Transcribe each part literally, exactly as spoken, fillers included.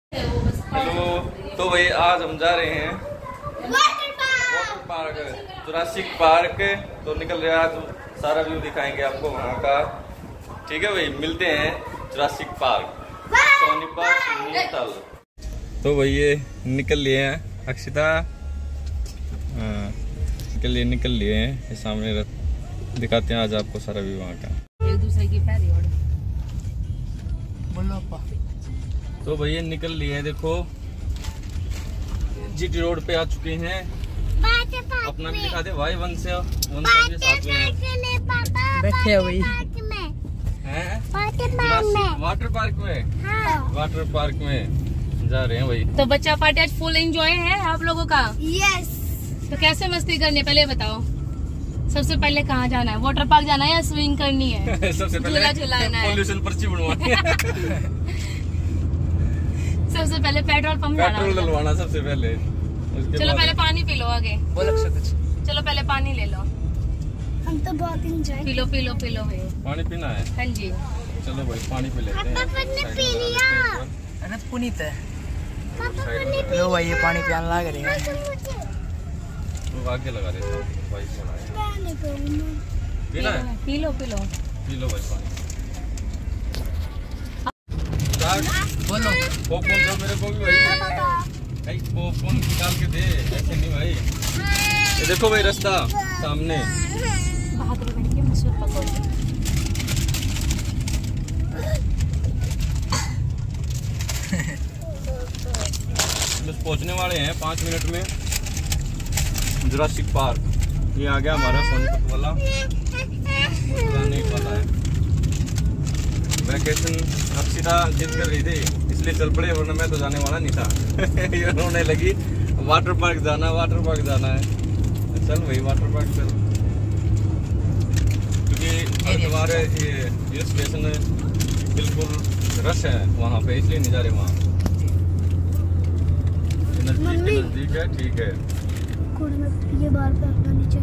Hello, तो भाई आज हम जा रहे हैं वाटर पार्क, जुरासिक पार्क। तो निकल रहे हैं आज, सारा व्यू दिखाएंगे आपको वहाँ का। ठीक है भाई, मिलते हैं जुरासिक पार्क सोनीपत नीतल। तो भाई ये निकल लिए हैं अक्षिता, हाँ निकल लिए निकल लिए हैं ये सामने दिखाते हैं आज आपको सारा व्यू वहाँ का। एक दूसरे की पैरी और बोलो अपा। तो भैया निकल लिए हैं, देखो जीटी रोड पे आ चुके हैं। अपना भी दिखा दे भाई, वन से वन से भी साथ में बैठे हैं भाई हैं वाटर पार्क में। हाँ। वाटर पार्क में जा रहे हैं भाई। तो बच्चा पार्टी आज फुल एंजॉय है आप लोगों का? यस। तो कैसे मस्ती करनी है पहले बताओ। सबसे पहले कहाँ जाना है? वाटर पार्क जाना है या स्विमिंग करनी है? सबसे पहले झूला झुलाना है, पॉल्यूशन पर्ची बनवानी है। सबसे पहले पेट्रोल पंप जाना है, पेट्रोल डलवाना सबसे पहले। चलो पहले पानी पी लो, आगे बोल कुछ। चलो पहले पानी ले लो। हम तो बहुत एंजॉय। पी लो पी लो पी लो भाई, पानी पीना है। हाँ जी चलो भाई पानी पी लेते हैं। पापा ने पी लिया। अनंत पुनीत है। पापा ने पी लो भाई ये पानी पियाने लग रही है। तो आगे लगा देता हूँ भाई, पानी पीना है। पी लो पी लो पी लो भाई पानी। बोलो पॉपकॉर्न दो मेरे को भी भाई। भाई पॉपकॉर्न निकाल के दे, ऐसे नहीं भाई। ये देखो भाई रास्ता सामने। बहादुर गढ़ के मशहूर पकौड़े। बस पहुंचने वाले हैं पाँच मिनट में जुरासिक पार्क। ये आ गया हमारा सोनीपत वाला, जाने वाला है। वैकेशन अक्षिता जिद कर रही थी इसलिए चल पड़े, वरना मैं तो जाने वाला नहीं था। ये रोने लगी, वाटर पार्क जाना वाटर पार्क जाना है। चल भाई वाटर पार्क चल, क्योंकि हमारे ये ये स्टेशन बिल्कुल रश है वहाँ पे, इसलिए नहीं जा रहे वहाँ। नजदीक नजदीक है, ठीक है। ये बार पे अपना नीचे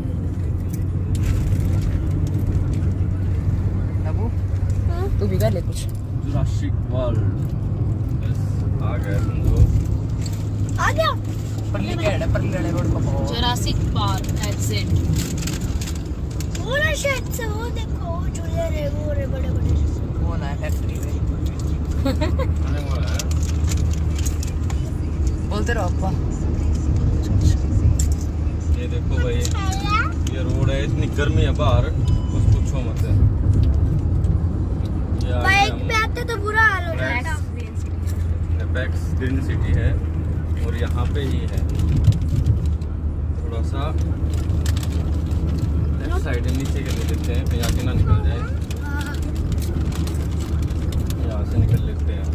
अबू तू भी कर ले कुछ। जुरासिक वर्ल्ड बस आ गए तुम लोग। आ गया। परली के है, परली वाले रोड पर पहुंच। Jurassic park that's it. पूरा शायद से वो देखो झूले रे वो रे बड़े बड़े। वो ना फैक्ट्री में अरे वो है, बोलते रहो अपा। ये देखो भाई ये रोड है, इतनी गर्मी है बाहर कुछ पूछो मत है। बाइक पे आते तो बुरा हाल हो जाता। एपेक्स ग्रीन सिटी है और यहाँ पे ही है थोड़ा सा लेफ्ट साइड है, नीचे के ले लेते हैं कहीं आगे ना निकल जाए। यहाँ से निकल लेते हैं।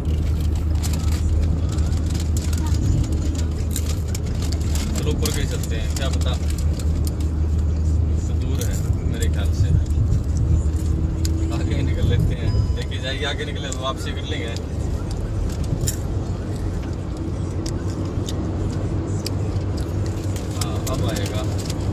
चलो ऊपर कहीं चलते हैं, क्या पता तो दूर है मेरे ख्याल से। आगे ही निकल लेते हैं, देखी जाएगी आगे निकले तो वापसी कर लेंगे। हाँ अब आएगा,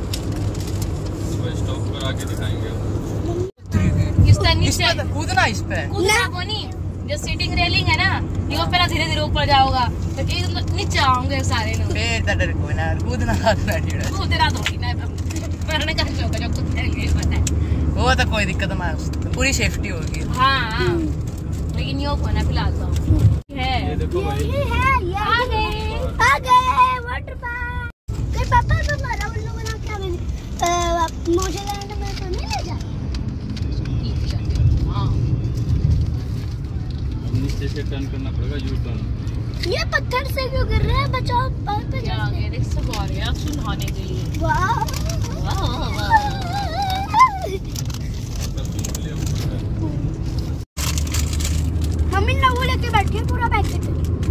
स्टॉप कर आगे दिखाएंगे। इस तरह नीचे कूदना इस पे कूदना कोनी, जो सीटिंग रेलिंग है ना, ये पहला धीरे धीरे ऊपर जाओगा तो एक नीचे आओगे सारे लोग। फिर तो डर कोई ना, कूदना कूदना ठीक तू तेरा थोड़ी ना मरने का शौक है, जो कुछ पता है। वो तो कोई दिक्कत ना, पूरी सेफ्टी होगी। हाँ हाँ लेकिन यो को ना फिलहाल तो है। ये देखो भाई ये है ये आ गए आ गए वाटर पार्क। कई पापा तो मारा उन लोगों ने क्या मैंने मुझे जाने में तो नहीं ले जा। हाँ अब नीचे से टर्न करना पड़ेगा, यू टर्न। ये पत्थर से क्यों गिर रहे हैं? बचाओ पार पे क्या आ गया, देख सब आ रहे हैं सुनहाने के लिए। वाह वाह वाह। हम इन लोगों लेके बैठे पूरा पैकेट।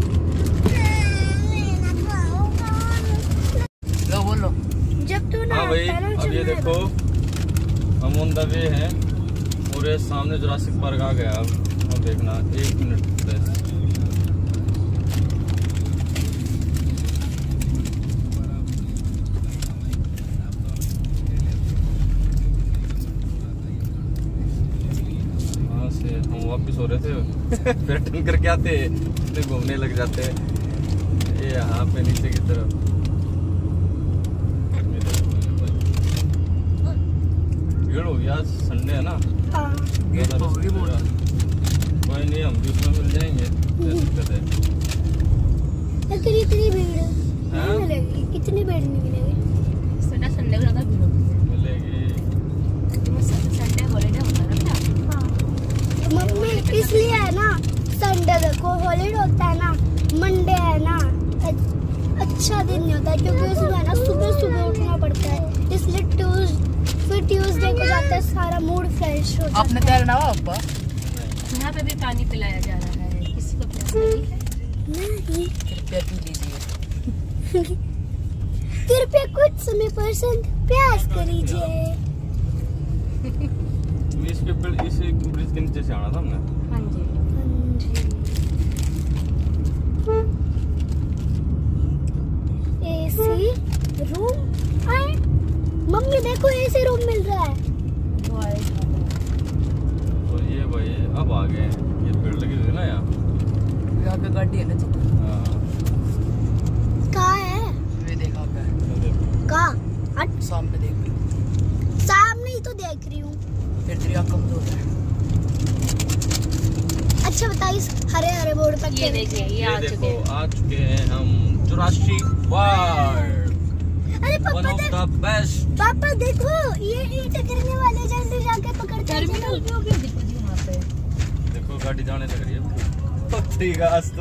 लो बोलो। जब तू ना हाँ भाई अब ये देखो हम ऑन द वे हैं और ये सामने जुरासिक पार्क आ गया। अब अब देखना एक मिनट बस। वहाँ से हम वापस हो रहे थे फिर टर्न करके आते घूमने लग जाते हैं। ये यहाँ पे नीचे की तरफ भीड़ होगी, आज संडे है ना। हाँ। कोई नहीं, हम भी उसमें मिल जाएंगे, दिक्कत है। लेकिन इतनी भीड़ नहीं मिलेगी, इतनी भीड़ नहीं मिलेगी। संडे संडे को ज्यादा भीड़ होती है। मिलेगी। संडे हॉलीडे होता है ना। हाँ। मम्मी इसलिए है ना, संडे को हॉलीडे होता है ना, मंडे है ना अच्छा दिन नहीं होता है, क्योंकि उसमें है ना सुबह सुबह उठना पड़ता है, इसलिए ट्यूज फिर ट्यूसडे को जाता है, सारा मूड फ्रेश हो जाता है। आपने तैरना हुआ पापा? यहाँ पे भी पानी पिलाया जा रहा है, किसी को प्यास लगी है? नहीं। कृपया पी लीजिए। कृपया कुछ समय परसेंट प्यास करीजिए। इस पे इस ब्रिज के नीचे से आना था हमने। हाँ जी। एसी रूम आए, मम्मी देखो एसी रूम मिल रहा है। तो ये भाई अब आ गए, ये भीड़ लगी हुई है ना यहाँ। यहाँ पे गाड़ी है ना जी। हाँ। कहाँ है? ये देखा पे कहाँ? हट, सामने देख। सामने ही तो देख रही हूँ। फिर तेरी आँख कमजोर है। अच्छा बताइए, हरे हरे बोर्ड पर ये देखिए, ये आ ये चुके देखो हैं। आ चुके हैं हम जुरासिक पार्क, अरे वन पापा ऑफ देख, द बेस्ट। पापा देखो ये ईंट गिरने वाले जल्दी जाके पकड़ते हैं। टर्मिनल भी हो गया देखो जी वहाँ पे। देखो गाड़ी जाने लग रही है। पत्ती घास तो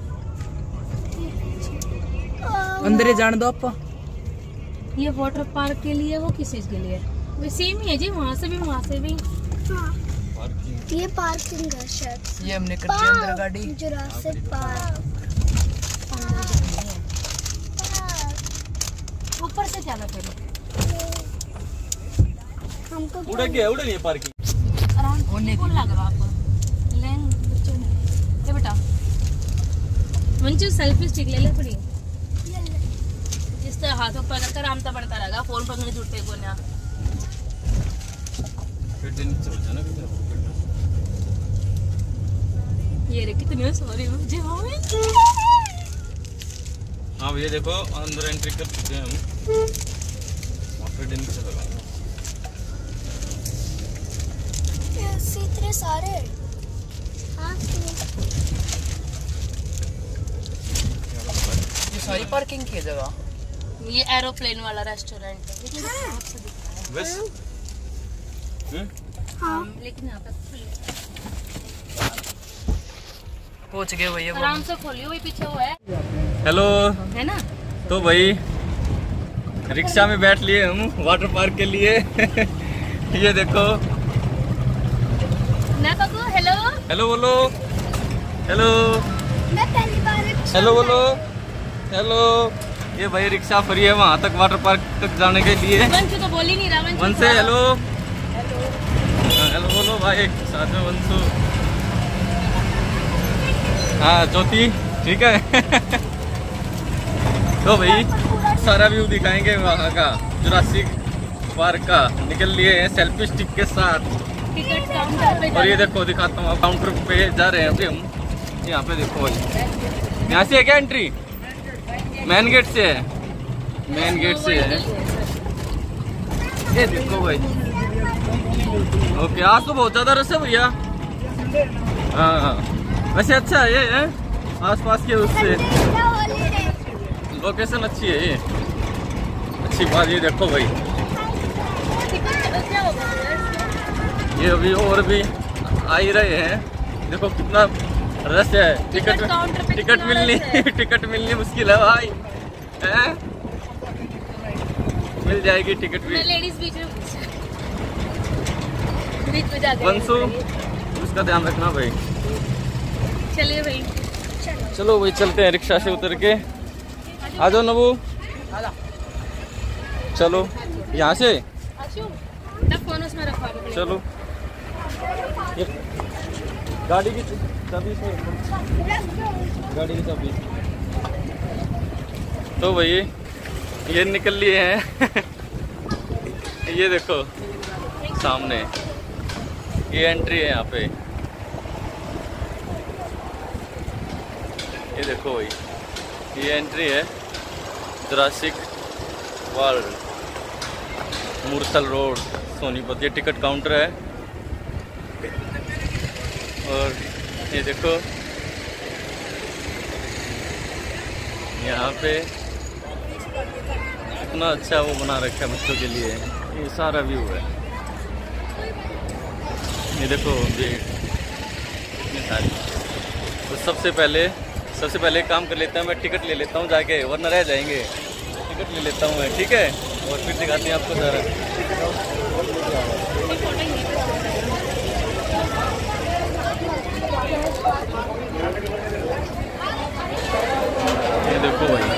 अंदर ही जाने दो आपा। ये वाटर पार्क के लिए, वो किस चीज के लिए? वो सेम ही है जी, वहाँ से भी वहाँ से भी। हाँ, पार्किंग। ये पार्किंग है शायद। ये हमने कर दिया अंदर गाड़ी। Jurassic park. ऊपर से ज्यादा फिर हमको उड़ा गया, उड़ा नहीं पार्किंग। आराम होने कौन लग रहा आपको? लें बच्चों ने। ये बेटा मंचू सेल्फी स्टिक ले ले पड़ी। जिस तरह हाथों पकड़ कर आमता पड़ता रहेगा, फोन पकड़ने जुटते को ना। फिर दिन चल जाना किधर। ये रे कितने सॉरी मुझे होए। हाँ ये देखो अंदर एंट्री कर चुके हैं हम। वहाँ पे दिन से लगा। इतने सारे। हाँ, ये सारी पार्किंग की जगह। ये एरोप्लेन वाला रेस्टोरेंट है, लेकिन साफ से दिख रहा है। बस हम्म हाँ। लेकिन यहाँ पे खुले पहुंच गए भैया। आराम से खोलियो, वही पीछे वो है हेलो। है ना। तो भाई रिक्शा में बैठ लिए हम वाटर पार्क के लिए। ये देखो ना काकू, हेलो हेलो बोलो, हेलो मैं पहली बार रिक्शा हेलो बोलो, हेलो। ये भाई रिक्शा फ्री है वहाँ तक, वाटर पार्क तक जाने के लिए। वंशु तो बोल ही नहीं रहा। वंशु वन से हेलो हाँ, हेलो बोलो भाई साथ में वंशु। हाँ ज्योति ठीक है। तो भाई सारा व्यू दिखाएंगे वहाँ का, जुरासिक पार्क का। निकल लिए हैं सेल्फी स्टिक के साथ। टिकट काउंटर पे और ये देखो दिखाता हूँ, काउंटर पे जा रहे हैं अभी हम। यहाँ पे देखो भाई, यहाँ से है क्या एंट्री? मेन गेट से है, मेन गेट से है। ये देखो भाई। ओके आज तो बहुत ज्यादा रस है भैया। हाँ वैसे अच्छा है ये है आसपास के उससे लोकेशन अच्छी है ये, अच्छी बात। ये देखो भाई, ये अभी और भी आ ही रहे हैं। देखो कितना रस है। टिकट टिकट मिलनी टिकट मिलनी मुश्किल है भाई। हैं? मिल जाएगी टिकट भी। लेडीज बीच में बीच में जाके वंशु उसका ध्यान रखना भाई। चलिए भाई, चलो भाई चलते हैं रिक्शा से उतर के। आ जाओ नबू, चलो यहाँ से फोन उसमें रखवा दो। चलो। ये गाड़ी की चाबी इसमें रखो, गाड़ी की चाबी। तो भाई ये निकल लिए हैं। ये देखो सामने ये एंट्री है यहाँ पे। ये देखो भाई ये एंट्री है Jurassic world, Mursal road, Sonipat. ये टिकट काउंटर है। और ये देखो यहाँ पे इतना अच्छा वो बना रखा है बच्चों के लिए। ये सारा व्यू है। ये देखो ये इतनी सारी। तो सबसे पहले सबसे पहले एक काम कर लेता हूँ, मैं टिकट ले लेता हूँ जाके, वरना रह जाएंगे। टिकट ले लेता हूँ मैं, ठीक है, और फिर दिखाते हैं आपको सारा। ये देखो भाई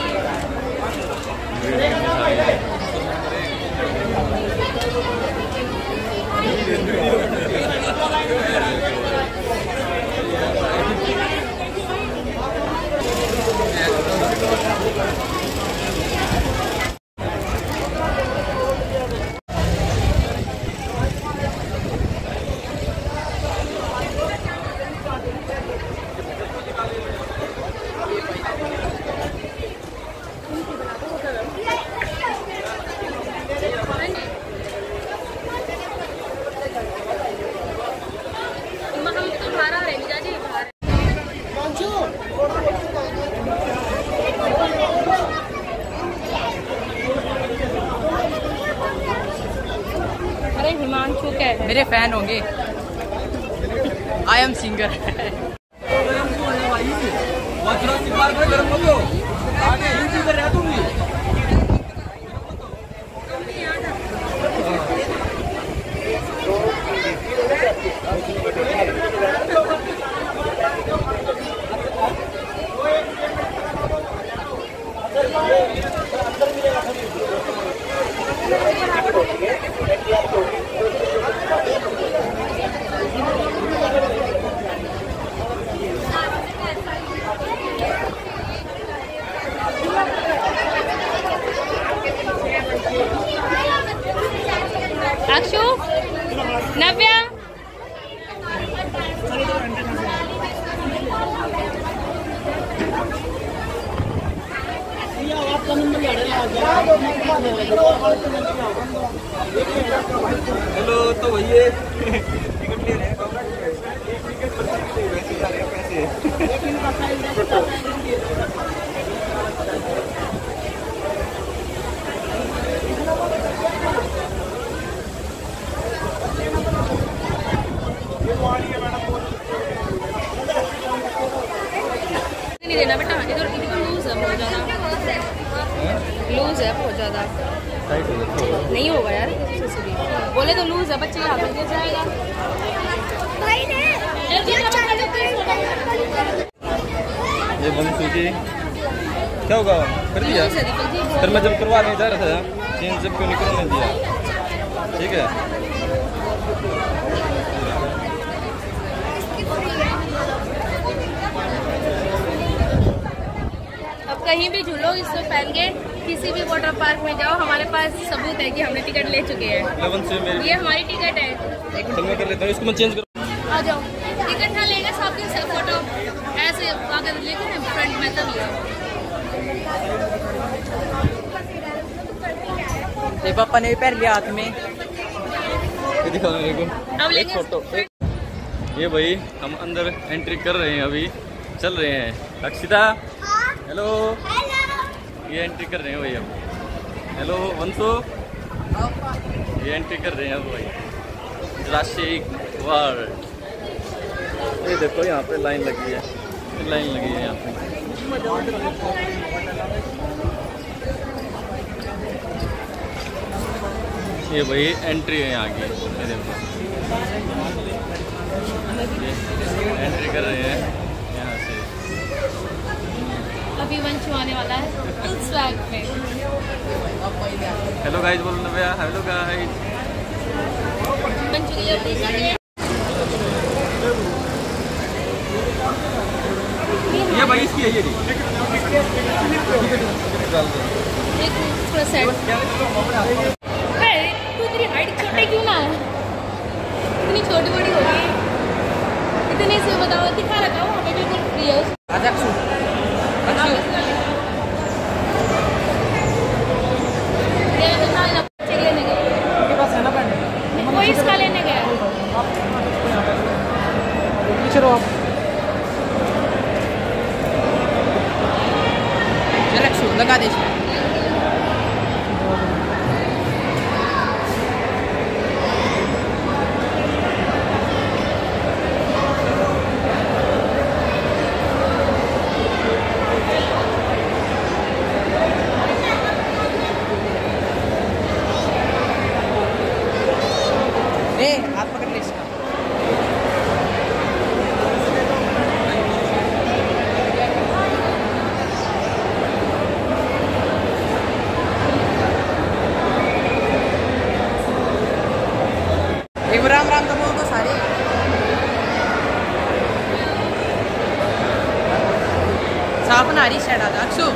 हिमांशु क्या है? मेरे फैन होंगे। I am singer. Akshu, Navya, hello. तो भैया टिकट ले रहे हैं, वैसे जा रहे हैं पैसे। नहीं देना बेटा, इधर इधर लूज है बहुत ज़्यादा, लूज है बहुत ज़्यादा, नहीं होगा यार। बोले तो लूज है, बच्चे के हाथ में गिर जाएगा। ये वंशु जी क्या होगा कर दिया? फिर मैं जब करवा नहीं जा रहा था चेंज, जब क्यों निकलने दिया? ठीक है। अब कहीं भी झूलो इसको पहन के किसी भी वाटर पार्क में जाओ, हमारे पास सबूत है कि हमने टिकट ले चुके हैं। ये हमारी टिकट है। चल मैं कर लेता हूँ इसको, मैं चेंज कर। आ जाओ, टिकट ना लेगा सबके सब फोटो ऐसे आगे लेके ना फ्रंट में तब लिया। ये पापा ने भी पहन लिया हाथ में। ये दिखाओ मेरे को अब एक फोटो। एक ये भाई हम अंदर एंट्री कर रहे हैं, अभी चल रहे हैं। अक्षिता हेलो, ये एंट्री कर रहे हैं भाई अब। हेलो वंशु, ये एंट्री कर रहे हैं अब भाई जुरासिक वर्ल्ड। ये देखो यहाँ पे लाइन लगी है, लाइन लगी है यहाँ पे। ये भाई एंट्री है यहाँ की। ये देखो एंट्री कर रहे हैं यहाँ से। अभी वंशु आने वाला है फुल स्वैग में। हेलो गाइस बोलो ना भैया। Hello guys. वंशु की जल्दी ये भाई इसकी है ये दी। एक थोड़ा सेट। तू तेरी हाइट छोटी क्यों ना है? इतनी छोटी बड़ी हो गई, इतने से बताओ, दिखा रखा हूँ हमें बिल्कुल फ्री है। लगा दे। ए हाथ पकड़ ले इसका। एक बार राम राम तो बोल दो सारे। साफ ना रही साइड आ जा अक्षु।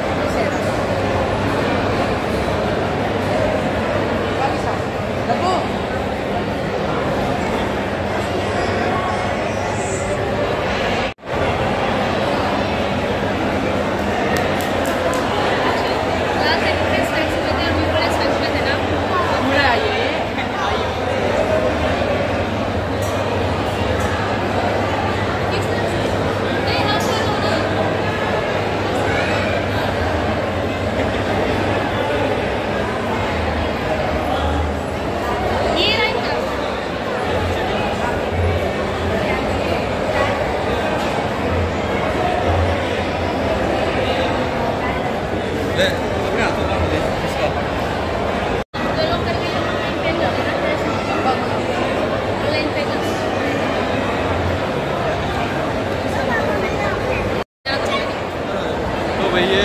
ये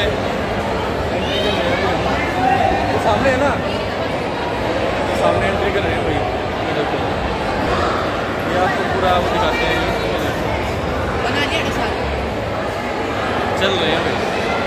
सामने है ना, सामने एंट्री कर रहे हैं भाई। ये देखो, ये आपको पूरा वो दिखाते हैं, बना दिया चल रहे हैं भाई।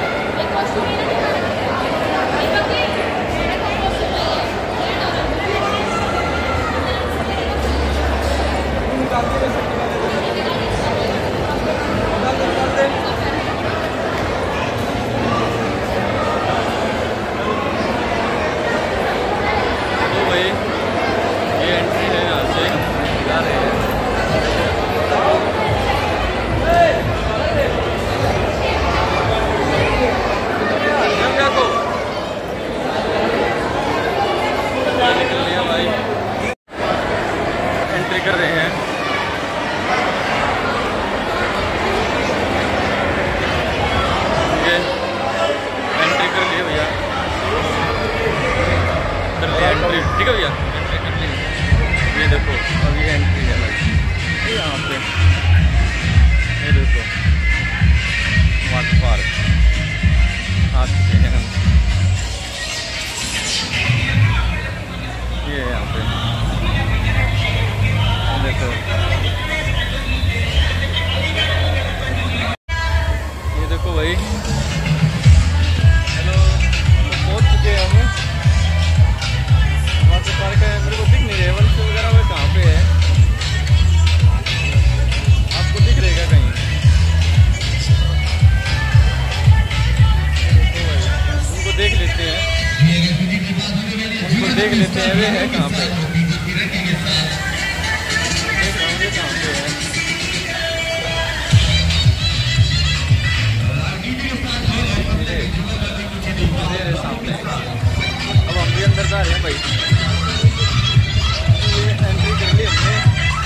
कर रहे हैं ये एंट्री कर लिए भैया, कर लिया एंट्री। ठीक है भैया, एंट्री कर ली। ये देखो अब ये एंट्री है भाई यहाँ पे। ये देखो वाटर पार्क आ चुके हैं हम। ये यहाँ पे देखो, ये देखो भाई। हेलो, पहुंच चुके हैं हम वाटर पार्क है। मेरे को दिख नहीं रहे वंश वगैरह वो कहाँ पे है, आपको दिख रहेगा कहीं? देखो भाई, उनको देख लेते हैं, उनको देख लेते हैं वे है कहाँ पे। अब हम भी अंदर जा रहे हैं भाई। ये एंट्री कर ली हमने।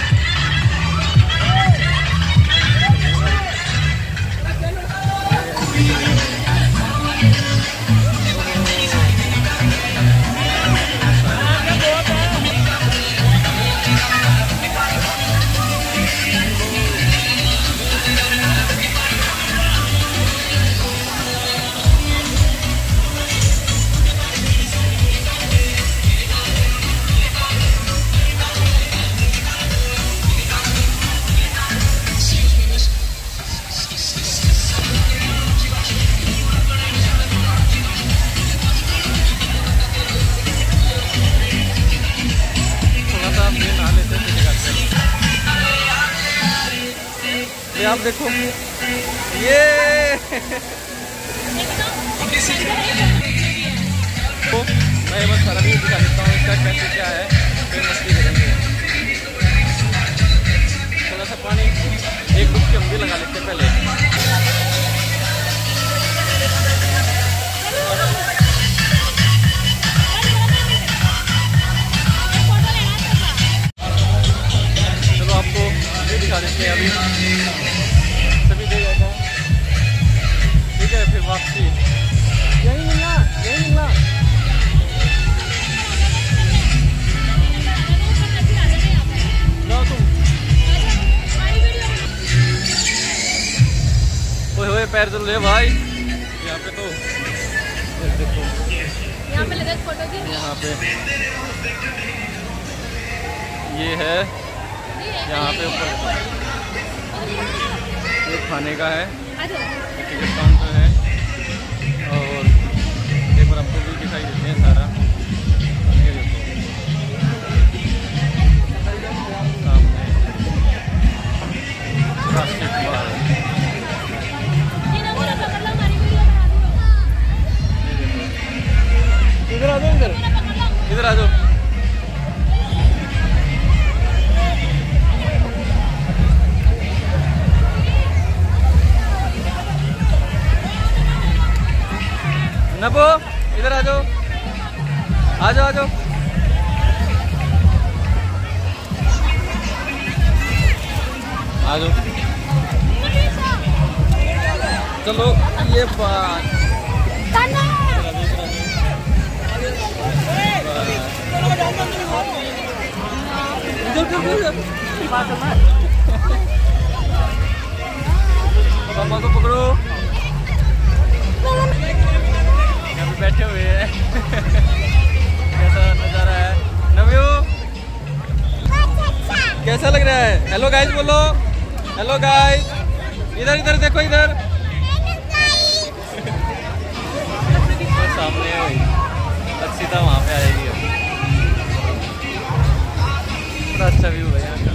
ये आप देखो, ये तो मैं बस सारा भी दिखा देता हूँ इसका कैसे क्या है, फिर मस्ती करेंगे। थोड़ा सा पानी एक डुबकी हम भी लगा लेते हैं पहले। वापसी यही मिलना, यही मिलना। जाओ तुम। ओए ओए पैर चल रहे भाई यहाँ पे। तो देखो यहाँ पे लगा फोटो की। यहाँ पे ये है, यहाँ पे ऊपर ये खाने का है, टिकट काउंटर है। और एक बार आपको भी दिखाई देते हैं सारा। ये देखो सामने राष्ट्रीय कुमार। इधर आ जाओ, इधर इधर आ जाओ। नबो इधर आ जाओ, आ जाओ आ जाओ। आ जाओ चलो। ये बात पापा को पकड़ो, यहाँ पे बैठे हुए हैं। कैसा नजारा है नव्यू, कैसा लग रहा है? हेलो गाइस बोलो, हेलो गाइस। इधर इधर देखो, इधर सामने है भाई अक्षिता, वहाँ पे आएगी। बड़ा अच्छा व्यू है यहाँ का।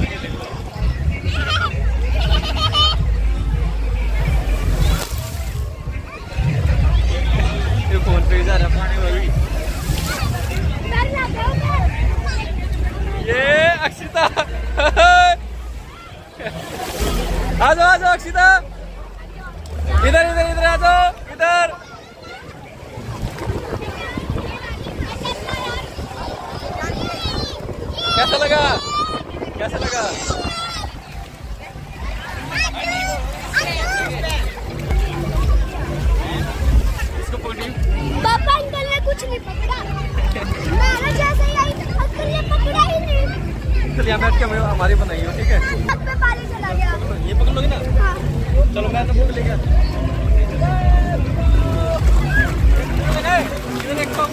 ये फोन पे जा रहा पानी वाली। ये अक्षिता आ जाओ आ जाओ अक्षिता, इधर इधर इधर आ जाओ, इधर। कैसा लगा, कैसा लगा? इसको पकड़ी। पापा अंकल ने कुछ नहीं पकड़ा। मैंने जैसे ही आई अंकल ने पकड़ा ही नहीं। चल यहाँ बैठ के हमारी बनाई हो, ठीक है? छत पे पानी चला गया। ये पकड़ लोगे ना? हाँ। चलो मैं तो पकड़ लेगा। इधर देखो।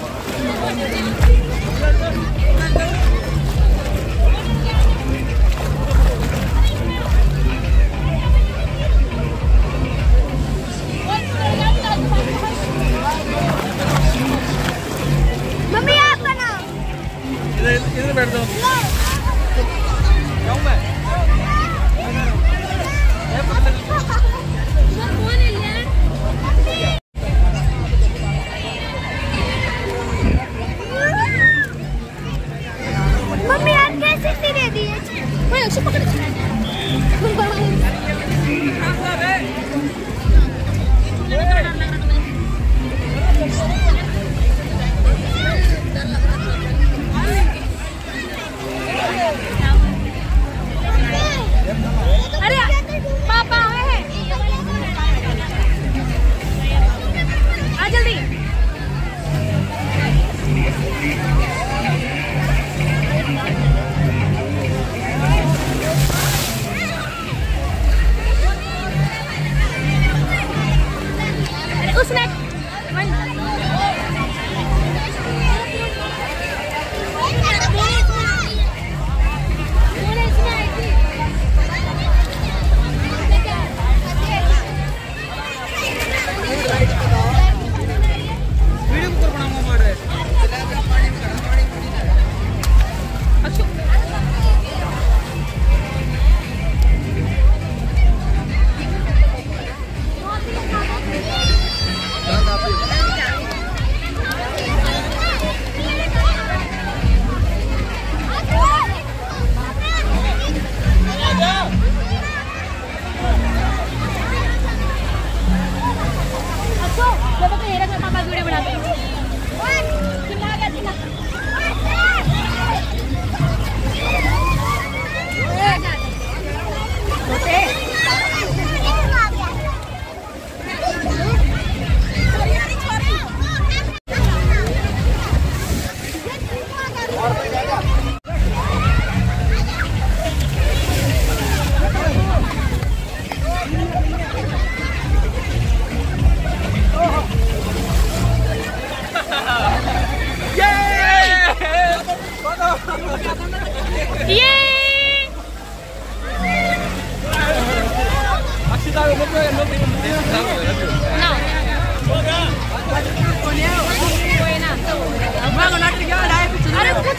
मम्मी आप बनाओ। इधर इधर बैठ जाओ। जाऊँ मैं? मैं पकड़ लेता हूँ। मम्मी आप कैसे सी दे दिए? मैं उसे पकड़ अरे पापा है, आ जल्दी। उसने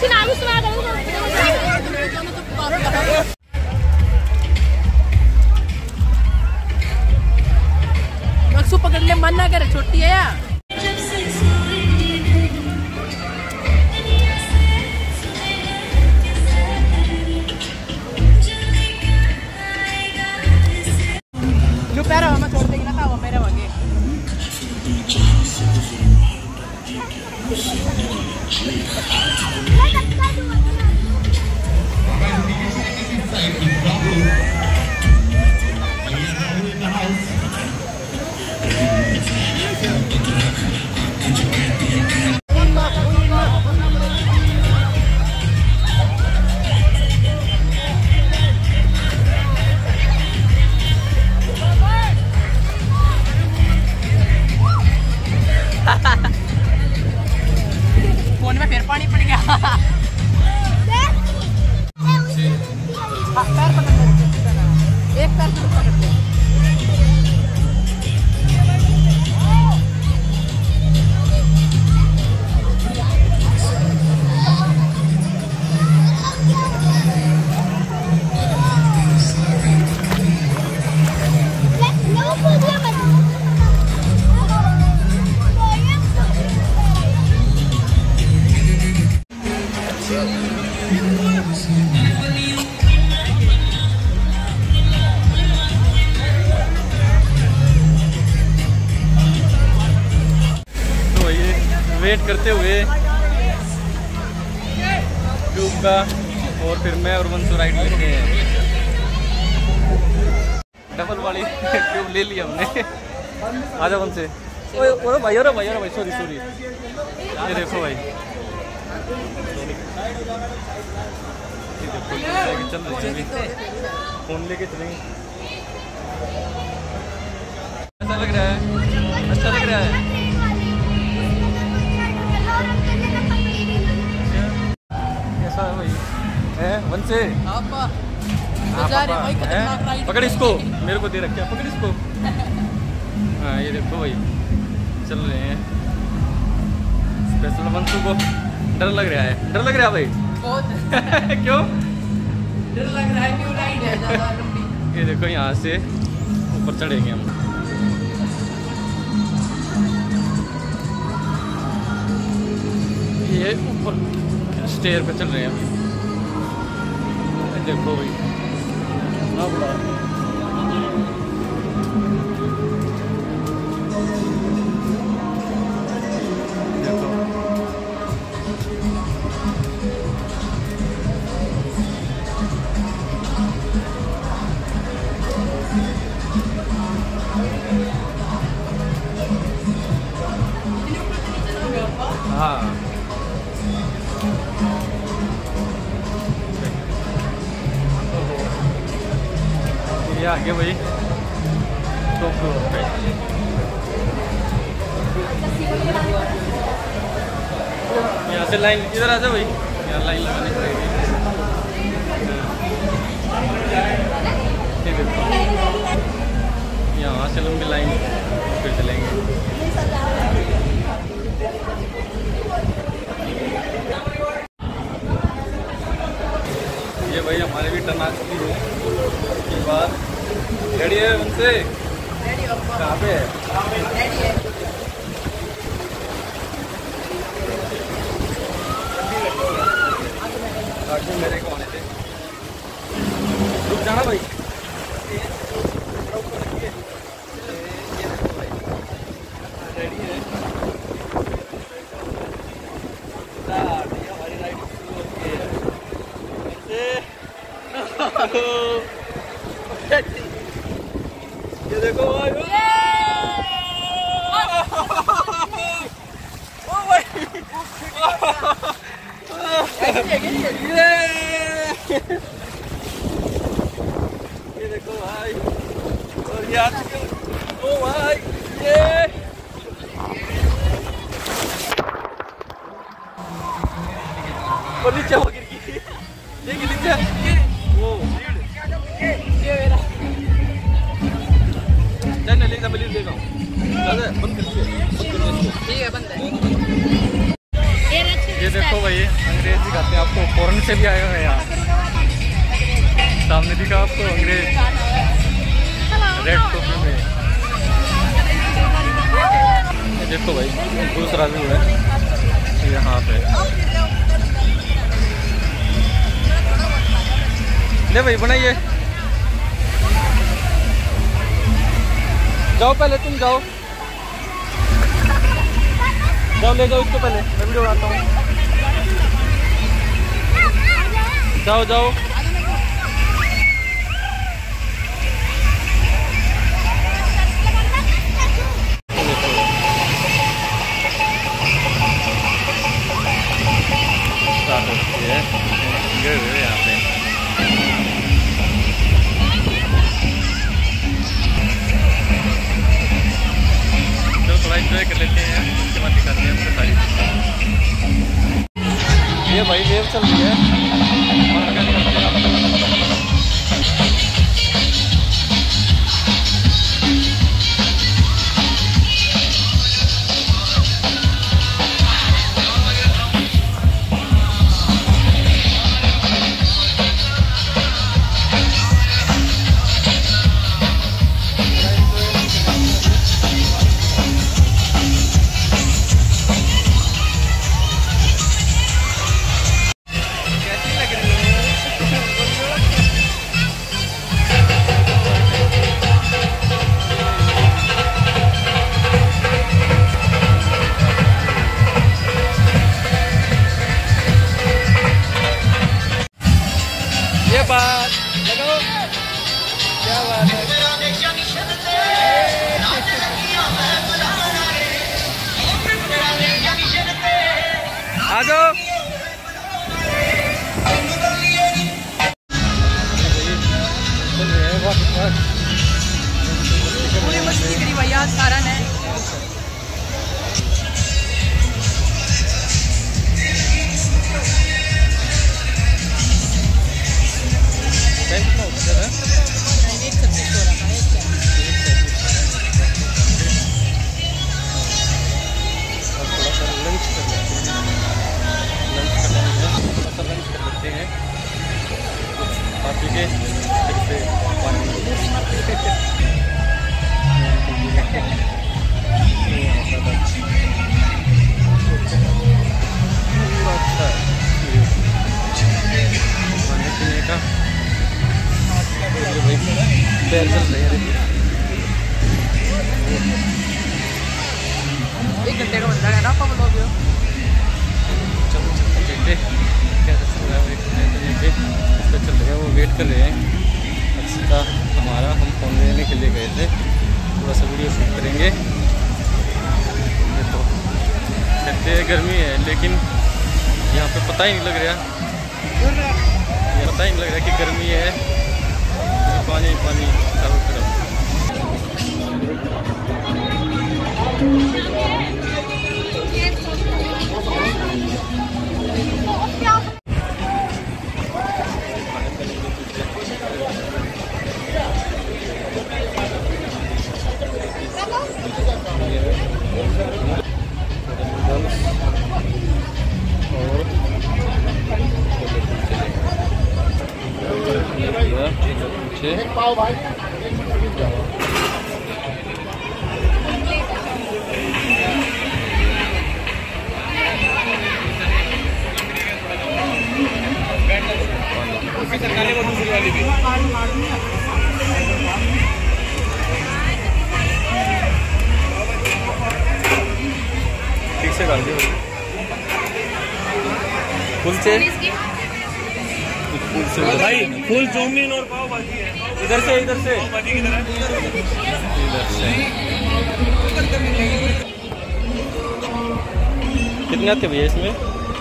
मक्सू पकड़ने मन ना करे, छोटी है या lu pero mama छोड़ देगी ना, वो मेरे वांगे फोन में फिर पानी पड़ गया। पैर पकड़ एक पैर पकड़ दो। वेट करते हुए ट्यूब का, और फिर मैं और वंशु राइड लेते हैं। डबल वाली ट्यूब ले ली हमने। आजा वंशे। ओए ओए भाई, अरे भाई, अरे भाई, सॉरी सॉरी। ये देखो भाई, ये देखो लेके चल रहे हैं, फोन लेके चलेंगे। अच्छा लग रहा है, अच्छा लग रहा है। कैसा है भाई? है वंशे? आपा पकड़ इसको, मेरे को दे रखा, पकड़ इसको। हाँ ये देखो भाई, चल रहे हैं। स्पेशल वंशु को डर लग रहा है, डर लग रहा है भाई बहुत। क्यों डर लग रहा है? क्यों राइड है ज़्यादा लंबी। ये देखो, यहाँ से ऊपर चढ़ेंगे हम। ये ऊपर स्टेयर पे चल रहे हैं अभी। देखो भाई, देखो हाँ ये आगे भाई तो यहाँ से लाइन इधर आ जाओ भाई, यहाँ लाइन लगानी पड़ेगी। यहाँ से लंबी लाइन, फिर चलेंगे। ये भाई हमारे भी टर्न आ चुकी है। उसके बाद रेडी है उनसे, कहाँ पे है? आगे मेरे को आने थे, रुक जाना भाई। रेडी है, हमारी राइड शुरू होती है। ये देखो भाई, ओ भाई, ये देखो भाई, और ये आ चुके। ओ भाई, ये और नीचे हो गिर गई, देखिए नीचे वो चल ले जा, मैं देगा बंद कर ठीक है, बंद है। ये देखो भाई, अंग्रेजी खाते हैं फॉरेन से भी आए हुए हैं यहाँ। सामने दिखा आपको अंग्रेज रेड टोपी में। देखो भाई दूसरा व्यू है यहाँ पे। ले भाई बनाइए, जाओ पहले तुम जाओ जाओ ले जाओ इसको पहले, मैं वीडियो बनाता हूँ। जाओ जाओ यहाँ पे तो थोड़ा एंजॉय कर लेते हैं, उसके बाद दिखाते हैं आपको सारी। ये भाई वेव चल रही है और आगे निकलते हैं। बात लगाओ, क्या बात है। आ जाओ पूरी मस्ती करी भैया, कारण है। एक सब्जेक्ट हो रहा था, और थोड़ा सा लंच कर लेते हैं। लंच करने में थोड़ा सा लंच कर लेते हैं, कुछ खा पी के फिर से पानी अच्छा खाने पीने का पैर चल रहे हैं। एक घंटे का बंदा है ना आपका ब्लॉग। चलो चलते चलते क्या चल रहा है, एक घंटे पे चल रहे हैं, वो वेट कर रहे हैं। अच्छा हमारा हम फोन लेने के लिए गए थे, थोड़ा सा वीडियो शूट करेंगे। ये तो कहते हैं गर्मी है, लेकिन यहाँ पे पता ही नहीं लग रहा, ये पता ही नहीं लग रहा कि गर्मी है। पानी पानी चारों तरफ। पाव भाई ठीक से डाल दियो कुलचे भाई, फुल चाउमीन और पाव भाजी है। इधर से इधर से भाजी किधर है? इधर से कितने आते भैया इसमें?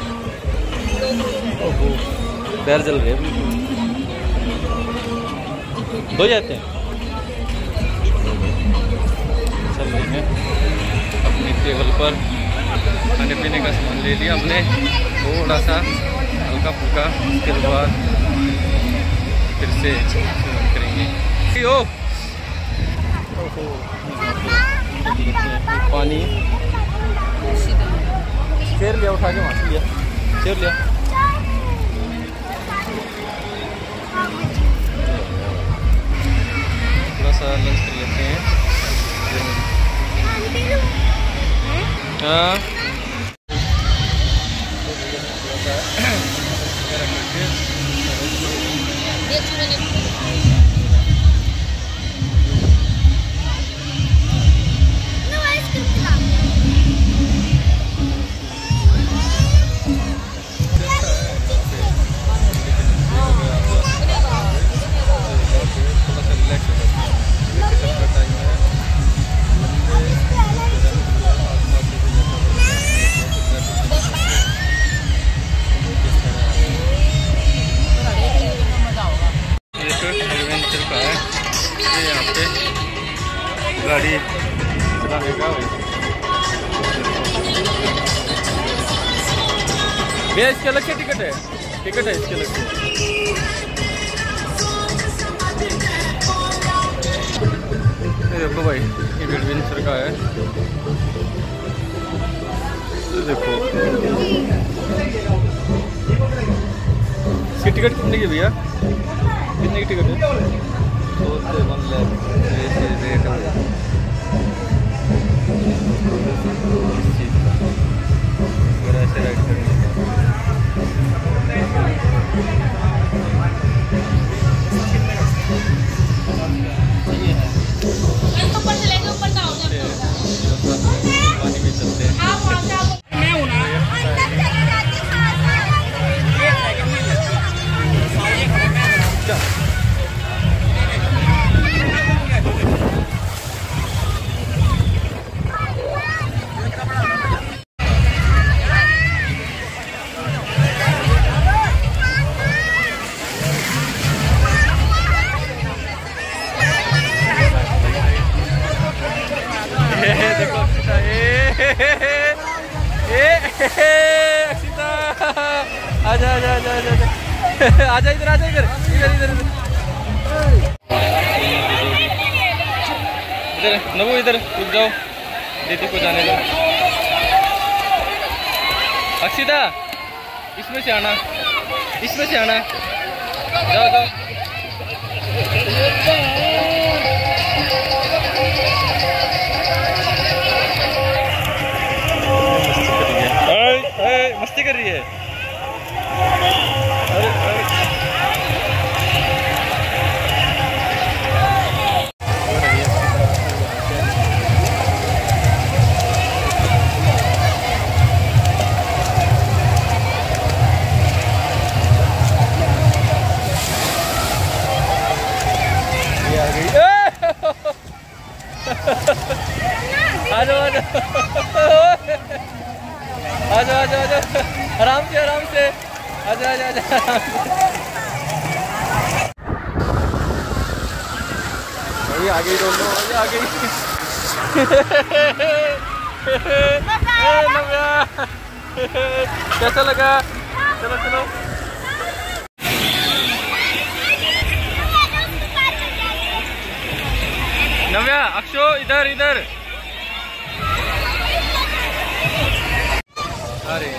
ओहो पैर जल गए, हो जाते हैं। चल रहे हैं अपनी टेबल पर, खाने पीने का सामान ले लिया हमने, थोड़ा सा हल्का फुल्का, उसके बाद फिर से करेंगे। ओ पानी शेर लिया, उठा के वहाँ से लिया, शेर लिया। सा लंच कर लेते हैं। हाँ गाड़ी चलाने का भैया, इसके अलग से टिकट है, टिकट है इसके अलग से। ये देखो भाई, ये एडवेंचर का है, ये देखो। इसकी टिकट कितने की भैया, कितने की टिकट है? दो से वन लाख रेट है अगर ऐसे राइड करेंगे। ऊपर चलेंगे, ऊपर का पानी में चलते हैं। देखो अक्षिता, अक्षिता आजा आजा आजा आजा आजा इधर आजा इधर इधर इधर इधर नबू इधर रुक जाओ, दीदी को जाने दो। अक्षिता इसमें से आना, इसमें से आना, जाओ जाओ। मस्ती कर रही है। अरे अरे ये आ गई। आ जाओ आ जाओ आजा आजा आजा, आराम से आराम से, आजा आजा आजा आराम से। आ गई दोनों, आ गई। नव्या कैसा लगा? चलो चलो नव्या, अक्षो इधर इधर। अरे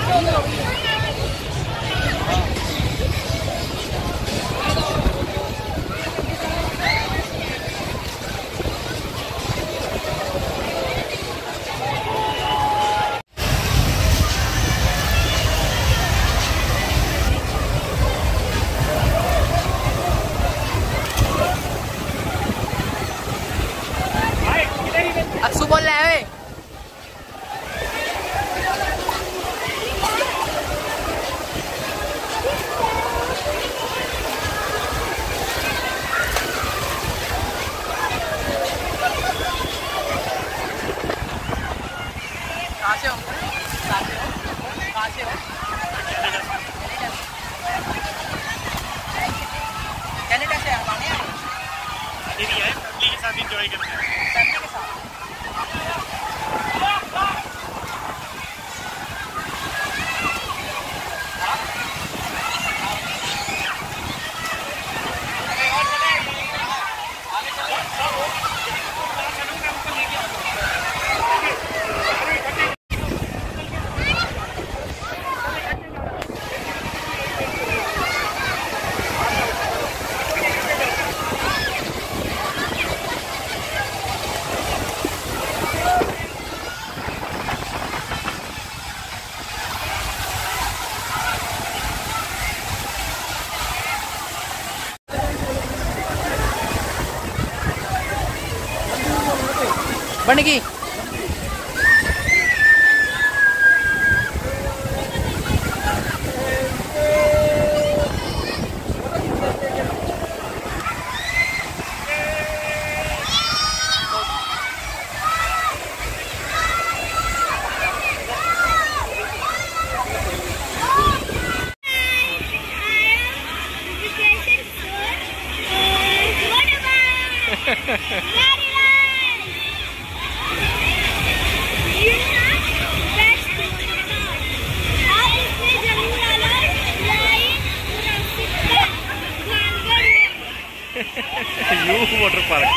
अक्सू बोल रहा है। कहाँ से हो? कहाँ से हो? कहाँ से हो? कनाडा से आने हैं। दीदी है, फैमिली के साथ एंजॉय करते हैं। फैमिली के साथ। बन गई। यू वाटर पार्क।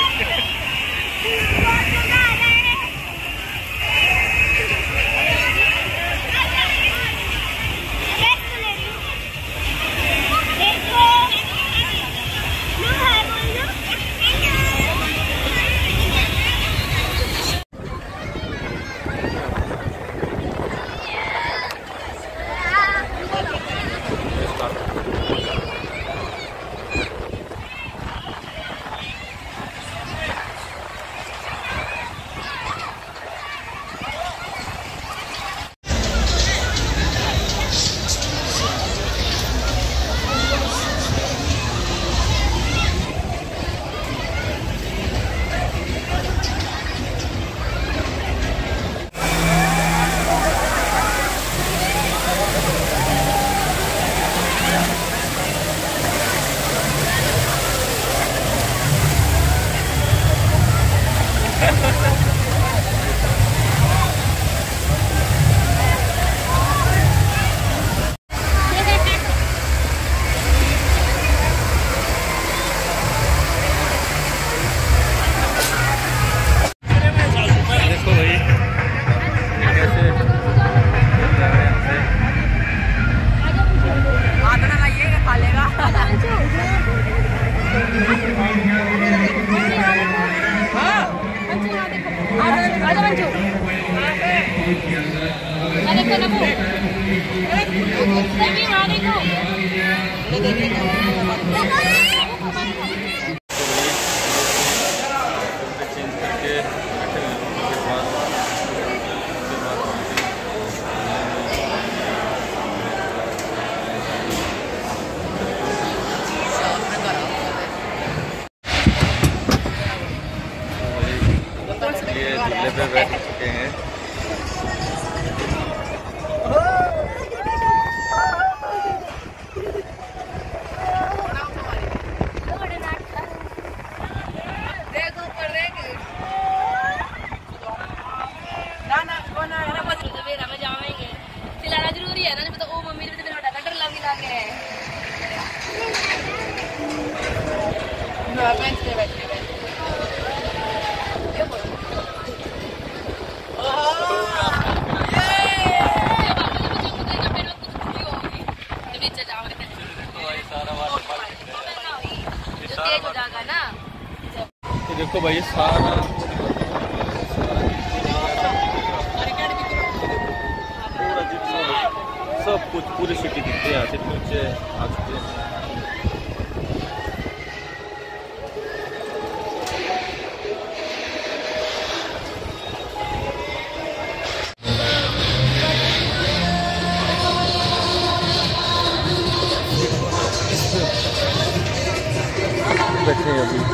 झूले पे बैठ चुके हैं। जरूरी है ना, तो ओ मम्मी ने तो डर लगी लागे ना। तो देखो भाई सारा सब कुछ पूरी सिटी दिखती है यहाँ से नीचे आ चुके हैं। बैठे हैं अभी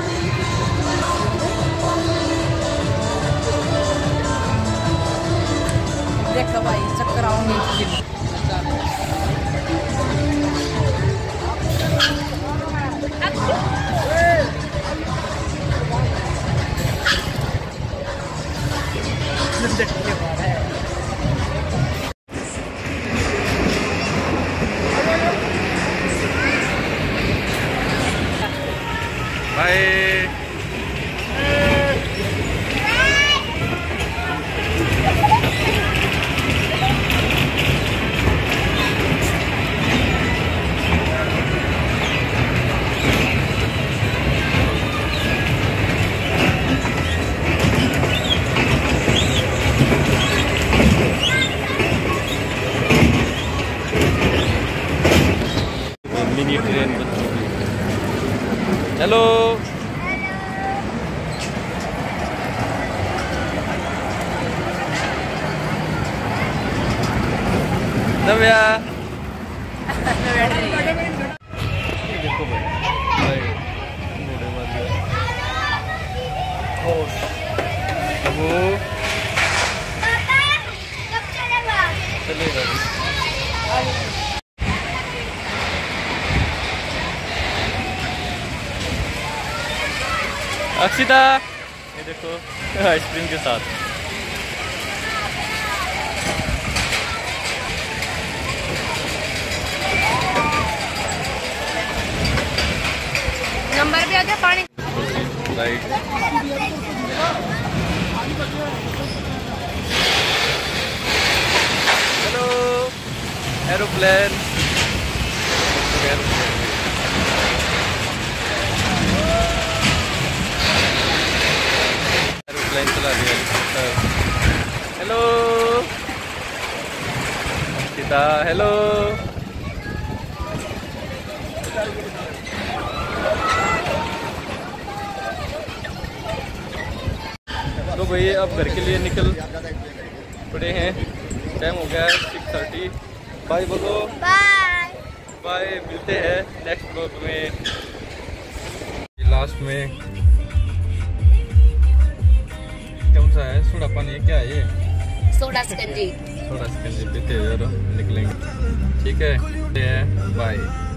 देखो भाई चक्कर आऊंगी। बाय। मिनी ट्रेन बच्चों की। हेलो नव्या चलेगा। अक्षिता ये देखो आइसक्रीम के साथ। नंबर भी आ गया पानी। राइट हेलो एरोप्लेन एरोप्लेन चला दिया। Hello Sita hello. तो भाई अब घर के लिए निकल पड़े हैं। टाइम हो गया है सिक्स थर्टी। बाय बोलो। बाय बाय मिलते हैं नेक्स्ट ब्लॉग में। लास्ट में कौन सा है सोडा पानी क्या है ये? सोडा स्कंजी। सोडा स्कंजी पीते हुए निकलेंगे। ठीक है बाय।